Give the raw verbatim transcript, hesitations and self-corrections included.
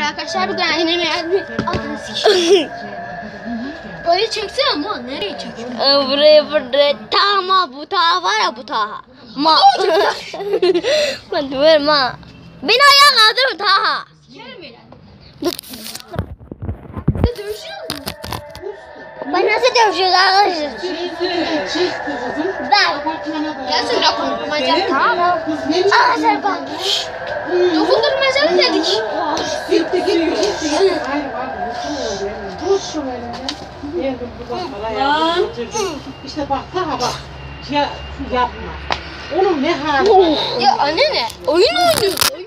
arkadaşlar bugün anneme yardım Burayı çeksene ama nereye çekiyorsun? Buraya buraya Taha bu Taha var ya bu Taha. Ma. Ben diyorum ma. Beni ayağa kaldırın Taha. Sikerim öyle. Ben nasıl dövüşüyoruz arkadaşlar? Ben. Gelsin dokunmaca tamam mı? Arkadaşlar bak. Dokundurmaca dedik. Gitti gitti gitti. Dur şu böyle. Lan. İşte bak daha bak. Ya şu yapma. Onun ne hali? Ya anne ne? Oyun oynuyor.